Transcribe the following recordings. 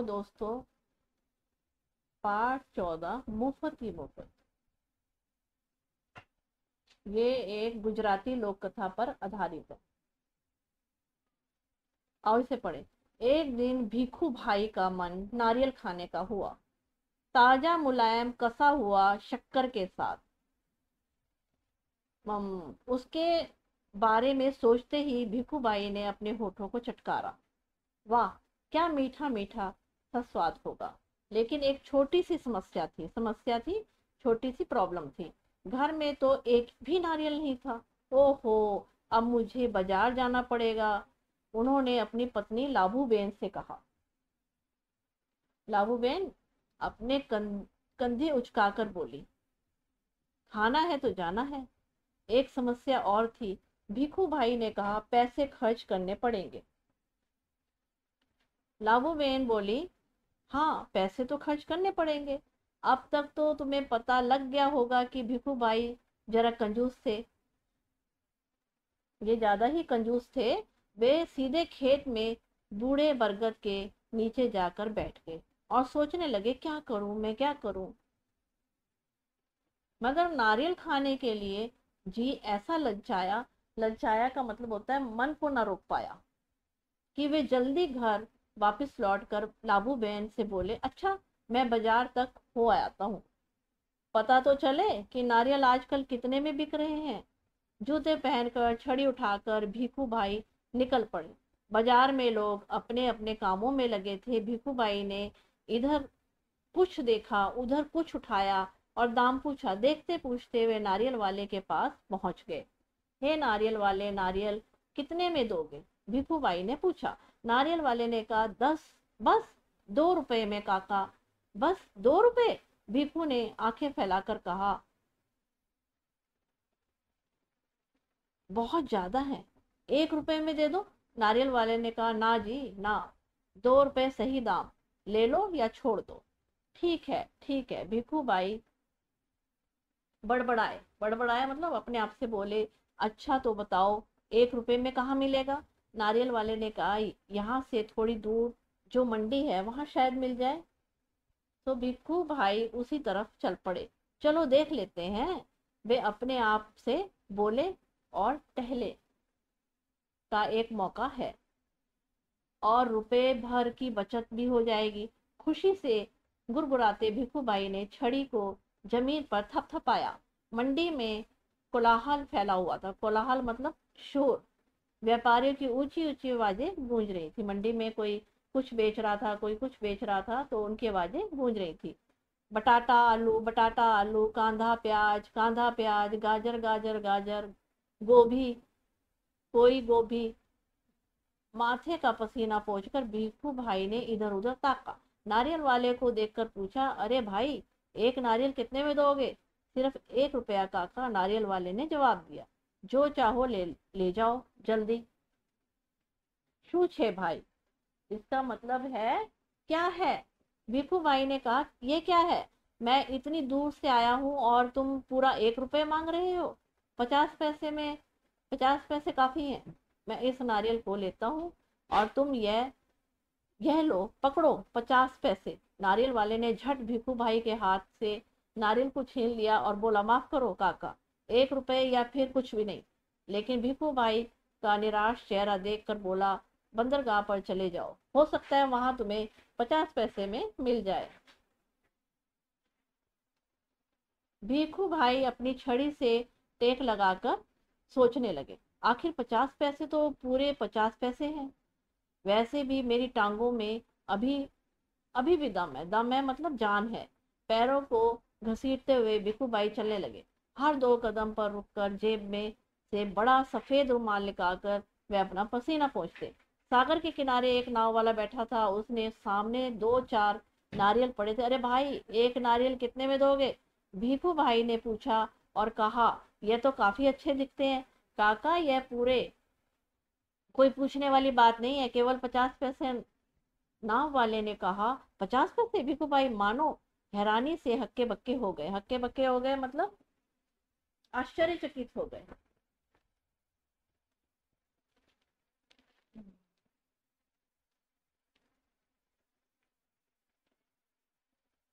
दोस्तों, पाठ 14 मुफ्त की मुफ्त। ये एक गुजराती लोक कथा पर आधारित है। आओ इसे पढ़े। एक दिन भिखू भाई का मन नारियल खाने का हुआ, ताजा मुलायम कसा हुआ शक्कर के साथ। उसके बारे में सोचते ही भिखू भाई ने अपने होठों को चटकारा। वाह, क्या मीठा मीठा सा स्वाद होगा। लेकिन एक छोटी सी समस्या थी, छोटी सी प्रॉब्लम थी। घर में तो एक भी नारियल नहीं था। ओहो, अब मुझे बाजार जाना पड़ेगा। उन्होंने अपनी पत्नी लाभूबेन से कहा। लाभूबेन अपने कंधे उचकाकर बोली, खाना है तो जाना है। एक समस्या और थी, भिखू भाई ने कहा, पैसे खर्च करने पड़ेंगे। लाभूबेन बोली, हाँ, पैसे तो खर्च करने पड़ेंगे। अब तक तो तुम्हें पता लग गया होगा कि भिखू भाई जरा कंजूस थे। ये ज्यादा ही कंजूस थे। वे सीधे खेत में बूढ़े बरगद के नीचे जाकर बैठ गए और सोचने लगे, क्या करूं मैं, क्या करूं। मगर नारियल खाने के लिए जी ऐसा ललचाया, ललचाया का मतलब होता है मन को ना रोक पाया, कि वे जल्दी घर वापस लौटकर लाबू बहन से बोले, अच्छा, मैं बाजार तक हो आता हूँ, पता तो चले कि नारियल आजकल कितने में बिक रहे हैं। जूते पहनकर छड़ी उठाकर भीखू भाई निकल पड़े। बाजार में लोग अपने अपने कामों में लगे थे। भीखू भाई ने इधर कुछ देखा, उधर कुछ उठाया और दाम पूछा। देखते पूछते वे नारियल वाले के पास पहुंच गए। हे नारियल वाले, नारियल कितने में दोगे? भीखू भाई ने पूछा। नारियल वाले ने कहा, 10, बस 2 रुपए में काका। बस 2 रुपए? भीखू ने आंखें फैलाकर कहा, बहुत ज्यादा है, 1 रुपए में दे दो। नारियल वाले ने कहा, ना जी ना, 2 रुपए सही दाम, ले लो या छोड़ दो। ठीक है, ठीक है, भिखू भाई बड़बड़ाए। बड़बड़ाए मतलब अपने आप से बोले, अच्छा तो बताओ, 1 रुपए में कहाँ मिलेगा? नारियल वाले ने कहा, यहाँ से थोड़ी दूर जो मंडी है वहां शायद मिल जाए। तो भिक्खू भाई उसी तरफ चल पड़े। चलो देख लेते हैं, वे अपने आप से बोले, और टहले का एक मौका है और रुपए भर की बचत भी हो जाएगी। खुशी से गुड़गुड़ाते भिखू भाई ने छड़ी को जमीन पर थपथपाया। मंडी में कोलाहल फैला हुआ था। कोलाहल मतलब शोर। व्यापारियों की ऊंची ऊंची आवाजें गूंज रही थी। मंडी में कोई कुछ बेच रहा था, कोई कुछ बेच रहा था, तो उनकी आवाजें गूंज रही थी। बटाटा आलू, कांधा प्याज, गाजर गाजर गाजर, गोभी, कोई गोभी। माथे का पसीना पोंछकर भीखू भाई ने इधर उधर ताका। नारियल वाले को देखकर पूछा, अरे भाई, एक नारियल कितने में दोगे? सिर्फ 1 रुपया काका, नारियल वाले ने जवाब दिया। जो चाहो ले ले जाओ, जल्दी। शू छे भाई, इसका मतलब है क्या है? भिखू भाई ने कहा, ये क्या है? मैं इतनी दूर से आया हूँ और तुम पूरा 1 रुपये मांग रहे हो। 50 पैसे में, 50 पैसे काफी हैं। मैं इस नारियल को लेता हूँ और तुम यह लो, पकड़ो 50 पैसे। नारियल वाले ने झट भिखू भाई के हाथ से नारियल को छीन लिया और बोला, माफ करो काका, 1 रुपए या फिर कुछ भी नहीं। लेकिन भिखू भाई का निराश चेहरा देख कर बोला, बंदरगाह पर चले जाओ, हो सकता है वहां तुम्हें 50 पैसे में मिल जाए। भीखू भाई अपनी छड़ी से टेक लगाकर सोचने लगे, आखिर 50 पैसे तो पूरे 50 पैसे हैं। वैसे भी मेरी टांगों में अभी अभी भी दम है मतलब जान है। पैरों को घसीटते हुए भिखू भाई चलने लगे। हर 2 कदम पर रुककर जेब में से बड़ा सफेद रुमाल निकालकर वे अपना पसीना पोंछते। सागर के किनारे एक नाव वाला बैठा था। उसने सामने 2-4 नारियल पड़े थे। अरे भाई, एक नारियल कितने में दोगे? भीखू भाई ने पूछा और कहा, यह तो काफी अच्छे दिखते हैं काका, यह पूरे कोई पूछने वाली बात नहीं है, केवल 50 पैसे। नाव वाले ने कहा, 50 पैसे? भिखू भाई मानो हैरानी से हक्के बक्के हो गए। हक्के बक्के हो गए मतलब आश्चर्यचकित हो गए।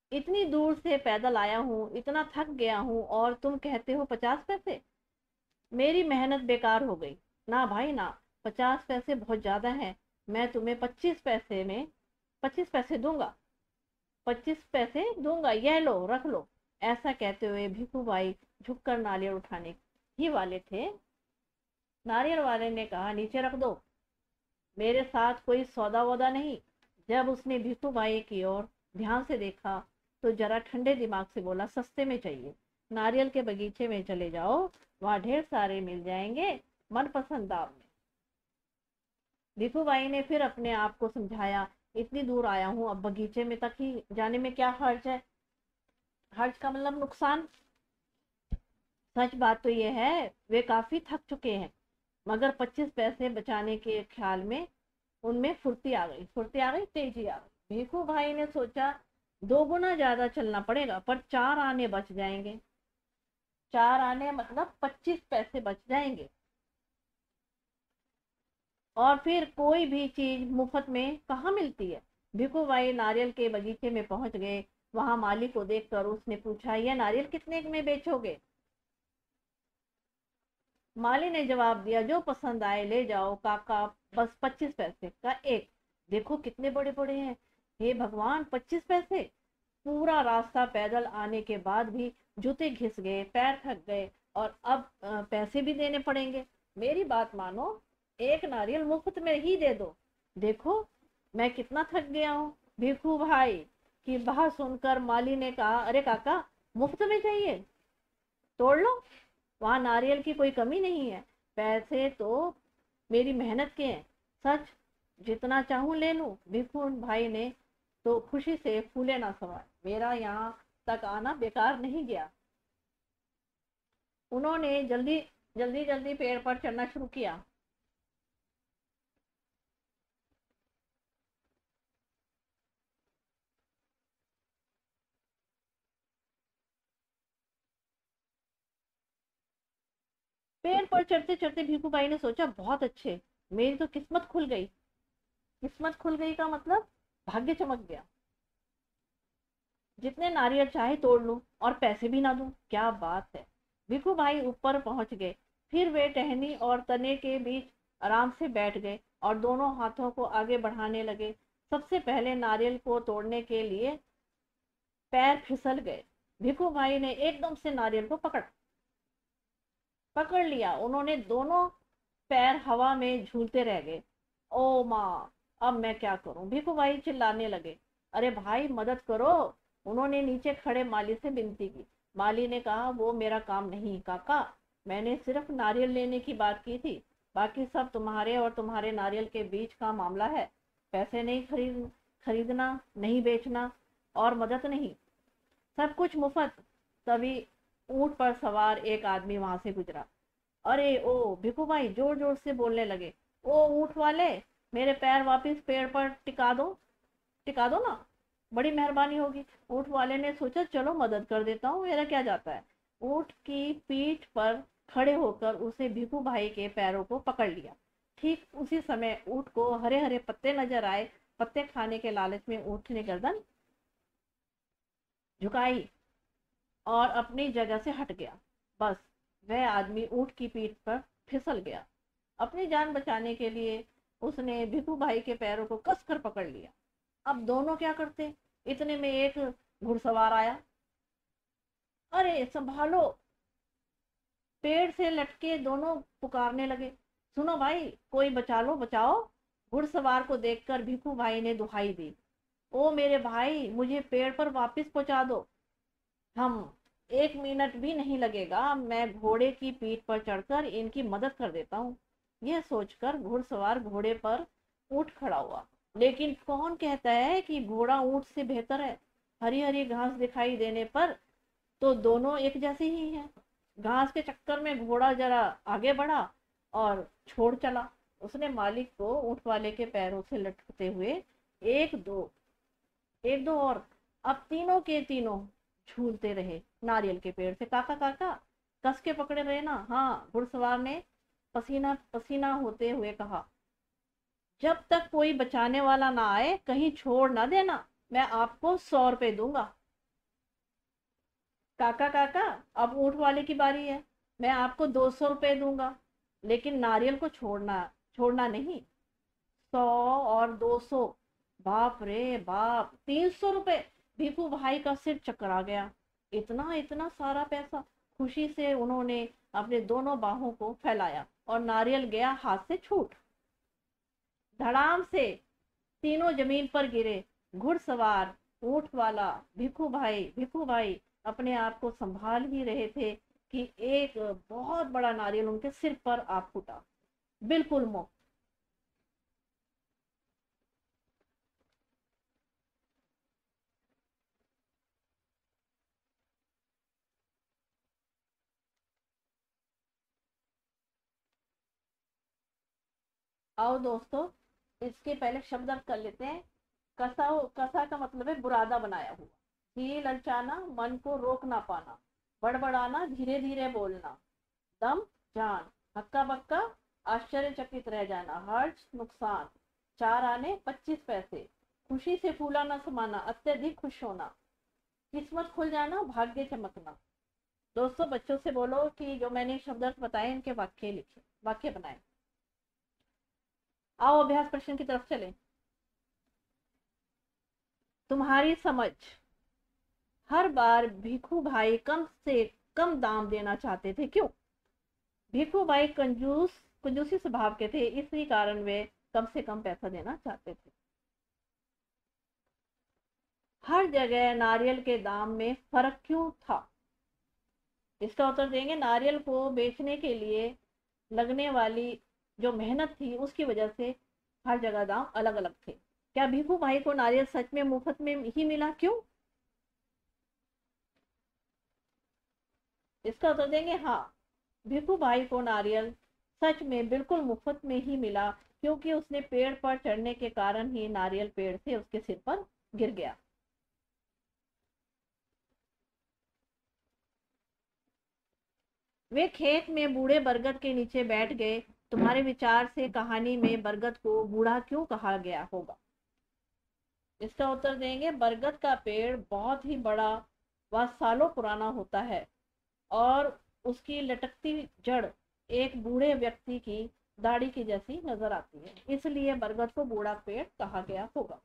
इतनी दूर से पैदल आया हूँ, इतना थक गया हूँ, और तुम कहते हो 50 पैसे? मेरी मेहनत बेकार हो गई। ना भाई ना, 50 पैसे बहुत ज्यादा है। मैं तुम्हें 25 पैसे में 25 पैसे दूंगा, 25 पैसे दूंगा, यह लो रख लो। ऐसा कहते हुए भिखू भाई झुककर नारियल उठाने ही वाले थे। नारियल वाले ने कहा, नीचे रख दो, मेरे साथ कोई सौदा वौदा नहीं। जब उसने भिखू भाई की ओर ध्यान से देखा तो जरा ठंडे दिमाग से बोला, सस्ते में चाहिए, नारियल के बगीचे में चले जाओ, वहां ढेर सारे मिल जाएंगे मनपसंद दाम में। भिखू भाई ने फिर अपने आप को समझाया, इतनी दूर आया हूँ, अब बगीचे में तक ही जाने में क्या हर्ज है? हर्ज का मतलब नुकसान। सच बात तो यह है वे काफी थक चुके हैं, मगर 25 पैसे बचाने के ख्याल में उनमें फुर्ती आ गई, तेजी आ गई। भीखू भाई ने सोचा, 2 गुना ज्यादा चलना पड़ेगा, पर 4 आने बच जाएंगे। 4 आने मतलब 25 पैसे बच जाएंगे। और फिर कोई भी चीज मुफ्त में कहाँ मिलती है। भिखू भाई नारियल के बगीचे में पहुंच गए। वहां माली को देखकर उसने पूछा, यह नारियल कितने में बेचोगे? माली ने जवाब दिया, जो पसंद आए ले जाओ काका, बस 25 पैसे का एक। देखो कितने बड़े बड़े हैं। हे भगवान, 25 पैसे! पूरा रास्ता पैदल आने के बाद भी जूते घिस गए, पैर थक गए, और अब पैसे भी देने पड़ेंगे। मेरी बात मानो, एक नारियल मुफ्त में ही दे दो। देखो मैं कितना थक गया हूँ। भिखू भाई की बात सुनकर माली ने कहा, अरे काका, मुफ्त में चाहिए, तोड़ लो, वहां नारियल की कोई कमी नहीं है। पैसे तो मेरी मेहनत के हैं, सच, जितना चाहूं ले लूं। भिखू भाई ने तो खुशी से फूले ना समाये, मेरा यहाँ तक आना बेकार नहीं गया। उन्होंने जल्दी जल्दी जल्दी पेड़ पर चढ़ना शुरू किया। पेड़ पर चढ़ते चढ़ते भीखू भाई ने सोचा, बहुत अच्छे, मेरी तो किस्मत खुल गई। किस्मत खुल गई का मतलब भाग्य चमक गया। जितने नारियल चाहे तोड़ लूं और पैसे भी ना दूं, क्या बात है। भिखू भाई ऊपर पहुंच गए। फिर वे टहनी और तने के बीच आराम से बैठ गए और दोनों हाथों को आगे बढ़ाने लगे। सबसे पहले नारियल को तोड़ने के लिए पैर फिसल गए। भिखू भाई ने एकदम से नारियल को पकड़ लिया। उन्होंने दोनों पैर हवा में झूलते रह गए। ओ माँ, अब मैं क्या करूं? भिखू भाई चिल्लाने लगे। अरे भाई, मदद करो। उन्होंने नीचे खड़े माली से विनती की। माली ने कहा, वो मेरा काम नहीं काका, मैंने सिर्फ नारियल लेने की बात की थी, बाकी सब तुम्हारे और तुम्हारे नारियल के बीच का मामला है। पैसे नहीं खरीदना, नहीं बेचना, और मदद नहीं, सब कुछ मुफ्त। तभी ऊंट पर सवार एक आदमी वहां से गुजरा। अरे ओ, भिखू भाई जोर जोर से बोलने लगे, ओ ऊंट वाले, मेरे पैर वापस पेड़ पर टिका दो ना, बड़ी मेहरबानी होगी। ऊंट वाले ने सोचा, चलो मदद कर देता हूँ, मेरा क्या जाता है। ऊंट की पीठ पर खड़े होकर उसे भिखू भाई के पैरों को पकड़ लिया। ठीक उसी समय ऊंट को हरे हरे पत्ते नजर आए। पत्ते खाने के लालच में ऊंट ने गर्दन झुकाई और अपनी जगह से हट गया। बस, वह आदमी ऊंट की पीठ पर फिसल गया। अपनी जान बचाने के लिए उसने भिखू भाई के पैरों को कसकर पकड़ लिया। अब दोनों क्या करते? इतने में एक घुड़सवार आया। अरे संभालो! पेड़ से लटके दोनों पुकारने लगे, सुनो भाई, कोई बचा लो, बचाओ! घुड़सवार को देखकर भिखू भाई ने दुहाई दी, ओ मेरे भाई, मुझे पेड़ पर वापस पहुंचा दो। हम 1 मिनट भी नहीं लगेगा, मैं घोड़े की पीठ पर चढ़कर इनकी मदद कर देता हूँ। यह सोचकर घुड़सवार घोड़े पर ऊंट खड़ा हुआ। लेकिन कौन कहता है कि घोड़ा ऊंट से बेहतर है? हरी हरी घास दिखाई देने पर तो दोनों एक जैसे ही हैं। घास के चक्कर में घोड़ा जरा आगे बढ़ा और छोड़ चला। उसने मालिक को ऊंट वाले के पैरों से लटकते हुए एक दो एक दो और, अब तीनों के तीनों झूलते रहे नारियल के पेड़ से। काका काका, कस के पकड़े रहे ना? हाँ, घुड़सवार ने पसीना पसीना होते हुए कहा। जब तक कोई बचाने वाला ना आए, कहीं छोड़ ना देना, मैं आपको 100 रुपए दूंगा। काका काका, अब ऊँट वाले की बारी है, मैं आपको 200 रुपये दूंगा, लेकिन नारियल को छोड़ना, छोड़ना नहीं। 100 और 200, बाप रे बाप, 300 रुपये। भीखू भाई का सिर चकरा गया, इतना इतना सारा पैसा। खुशी से उन्होंने अपने दोनों बाहों को फैलाया और नारियल गया हाथ से छूट। धड़ाम से तीनों जमीन पर गिरे। घुड़सवार, ऊंट वाला, भिखू भाई अपने आप को संभाल ही रहे थे कि एक बहुत बड़ा नारियल उनके सिर पर आ फूटा, बिल्कुल मुफ्त। आओ दोस्तों, इसके पहले शब्द अर्थ कर लेते हैं। कसा, कसा का मतलब है बुरादा बनाया हुआ। जी ललचाना, मन को रोक ना पाना। बड़बड़ाना, धीरे धीरे बोलना। दम, जान। हक्का बक्का, आश्चर्यचकित रह जाना। हर्ज, नुकसान। 4 आने 25 पैसे। खुशी से फूला न समाना, अत्यधिक खुश होना। किस्मत खुल जाना, भाग्य चमकना। दोस्तों, बच्चों से बोलो कि जो मैंने शब्द अर्थ बताए इनके वाक्य लिखे, वाक्य बनाए। आओ अभ्यास प्रश्न की तरफ चलें। तुम्हारी समझ। हर बार भिखू भाई कम से कम दाम देना चाहते थे, क्यों? भिखू भाई कंजूसी स्वभाव के थे, इसी कारण वे कम से कम पैसा देना चाहते थे। हर जगह नारियल के दाम में फर्क क्यों था? इसका उत्तर देंगे, नारियल को बेचने के लिए लगने वाली जो मेहनत थी उसकी वजह से हर जगह दाम अलग अलग थे। क्या भिखू भाई को नारियल सच में मुफ्त में ही मिला, क्यों? इसका उत्तर देंगे, हाँ, भिखू भाई को नारियल सच में बिल्कुल मुफ्त में ही मिला, क्योंकि उसने पेड़ पर चढ़ने के कारण ही नारियल पेड़ से उसके सिर पर गिर गया। वे खेत में बूढ़े बरगद के नीचे बैठ गए। तुम्हारे विचार से कहानी में बरगद को बूढ़ा क्यों कहा गया होगा? इसका उत्तर देंगे, बरगद का पेड़ बहुत ही बड़ा व सालों पुराना होता है और उसकी लटकती जड़ एक बूढ़े व्यक्ति की दाढ़ी की जैसी नजर आती है, इसलिए बरगद को बूढ़ा पेड़ कहा गया होगा।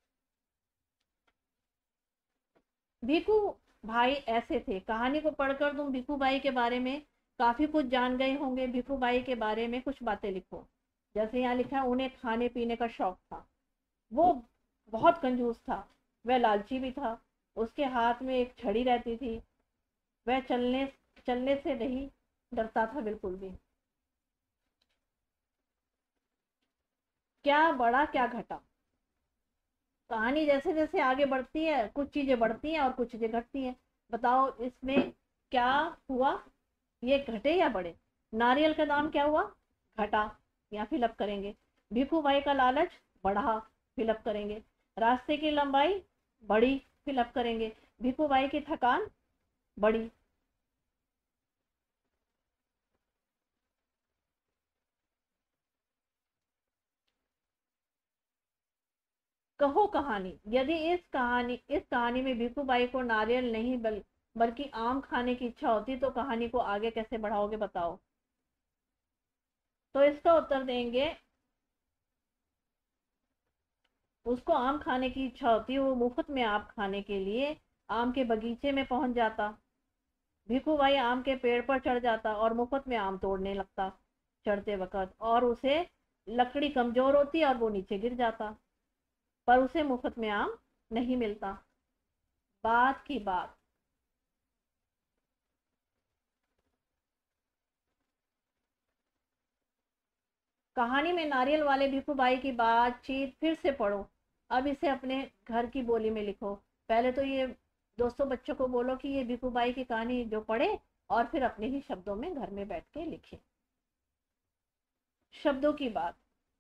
भिखू भाई ऐसे थे। कहानी को पढ़कर तुम भिखू भाई के बारे में काफी कुछ जान गए होंगे। भिखू भाई के बारे में कुछ बातें लिखो। जैसे यहाँ लिखा है, उन्हें खाने पीने का शौक था। वो बहुत कंजूस था। वह लालची भी था। उसके हाथ में एक छड़ी रहती थी। वह चलने चलने से नहीं डरता था बिल्कुल भी। क्या बढ़ा क्या घटा? कहानी जैसे जैसे आगे बढ़ती है कुछ चीजें बढ़ती हैं और कुछ चीजें घटती हैं। बताओ इसमें क्या हुआ, ये घटे या बढ़े? नारियल का दाम क्या हुआ? घटा, या फिलअप करेंगे। भिखू भाई का लालच बढ़ा, फिलअप करेंगे। रास्ते की लंबाई बढ़ी, फिलअप करेंगे। भिखू भाई की थकान बढ़ी। कहो कहानी। यदि इस कहानी में भिखू भाई को नारियल नहीं बल्कि आम खाने की इच्छा होती तो कहानी को आगे कैसे बढ़ाओगे, बताओ? तो इसका उत्तर देंगे, उसको आम खाने की इच्छा होती, वो मुफ्त में आम खाने के लिए आम के बगीचे में पहुंच जाता। भिखू भाई आम के पेड़ पर चढ़ जाता और मुफ्त में आम तोड़ने लगता चढ़ते वक्त, और उसे लकड़ी कमजोर होती और वो नीचे गिर जाता, पर उसे मुफ्त में आम नहीं मिलता। बात की बात। कहानी में नारियल वाले भिखू भाई की बातचीत फिर से पढ़ो। अब इसे अपने घर की बोली में लिखो। पहले तो ये दोस्तों बच्चों को बोलो कि ये भिखू भाई की कहानी जो पढ़े और फिर अपने ही शब्दों में घर में बैठ के लिखे। शब्दों की बात।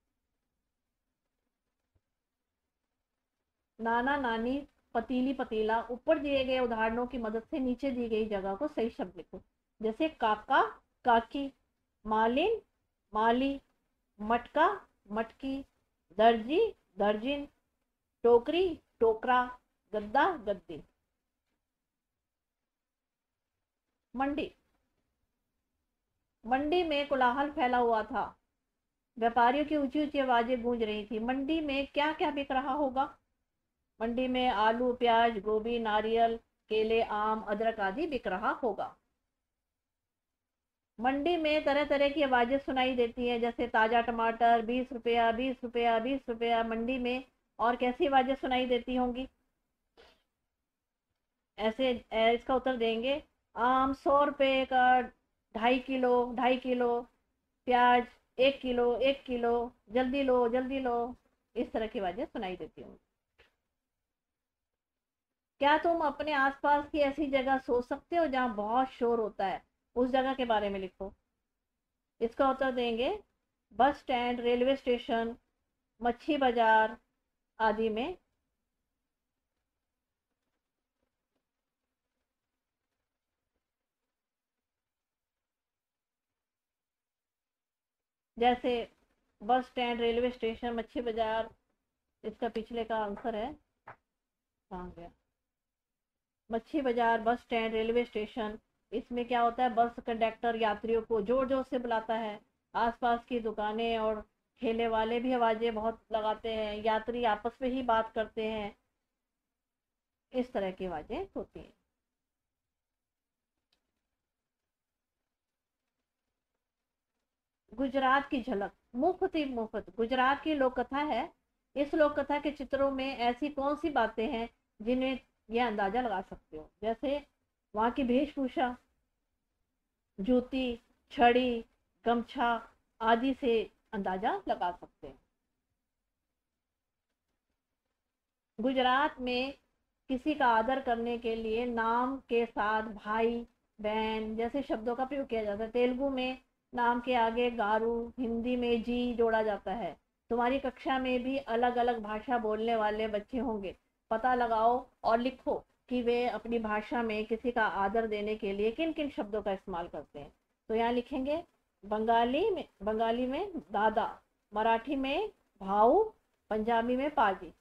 नाना नानी, पतीली पतीला। ऊपर दिए गए उदाहरणों की मदद से नीचे दी गई जगह को सही शब्द लिखो। जैसे काका, काकी। मालिन, माली। मटका, मटकी। दर्जी, दर्जिन। टोकरी, टोकरा। गद्दा, गद्दी। मंडी। मंडी में कोलाहल फैला हुआ था, व्यापारियों की ऊंची ऊंची आवाजें गूंज रही थी। मंडी में क्या क्या बिक रहा होगा? मंडी में आलू, प्याज, गोभी, नारियल, केले, आम, अदरक आदि बिक रहा होगा। मंडी में तरह तरह की आवाजें सुनाई देती हैं, जैसे ताजा टमाटर 20 रुपया, 20 रुपया, 20 रुपया। मंडी में और कैसी आवाजें सुनाई देती होंगी? ऐसे इसका उत्तर देंगे, आम 100 रुपये का 2.5 किलो, 2.5 किलो, प्याज 1 किलो, 1 किलो, जल्दी लो जल्दी लो। इस तरह की आवाजें सुनाई देती होंगी। क्या तुम अपने आसपास की ऐसी जगह सोच सकते हो जहाँ बहुत शोर होता है? उस जगह के बारे में लिखो। इसका उत्तर देंगे, बस स्टैंड, रेलवे स्टेशन, मच्छी बाजार आदि में। जैसे बस स्टैंड, रेलवे स्टेशन, मच्छी बाजार। इसका पिछले का आंसर है, कहाँ गया? मच्छी बाजार, बस स्टैंड, रेलवे स्टेशन। इसमें क्या होता है, बस कंडक्टर यात्रियों को जोर जोर से बुलाता है। आसपास की दुकानें और ठेले वाले भी आवाजें बहुत लगाते हैं। यात्री आपस में ही बात करते हैं। इस तरह की आवाजें होती हैं। गुजरात की झलक, मुफ्त ही मुफ्त। गुजरात की लोक कथा है। इस लोक कथा के चित्रों में ऐसी कौन सी बातें हैं जिन्हें यह अंदाजा लगा सकते हो? जैसे वहां की वेशभूषा, जूती, छड़ी, गमछा आदि से अंदाजा लगा सकते हैं। गुजरात में किसी का आदर करने के लिए नाम के साथ भाई, बहन जैसे शब्दों का प्रयोग किया जाता है। तेलुगु में नाम के आगे गारू, हिंदी में जी जोड़ा जाता है। तुम्हारी कक्षा में भी अलग अलग भाषा बोलने वाले बच्चे होंगे। पता लगाओ और लिखो कि वे अपनी भाषा में किसी का आदर देने के लिए किन किन शब्दों का इस्तेमाल करते हैं। तो यहाँ लिखेंगे, बंगाली में दादा, मराठी में भाऊ, पंजाबी में पाजी।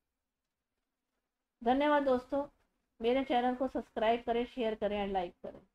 धन्यवाद दोस्तों। मेरे चैनल को सब्सक्राइब करें, शेयर करें और लाइक करें।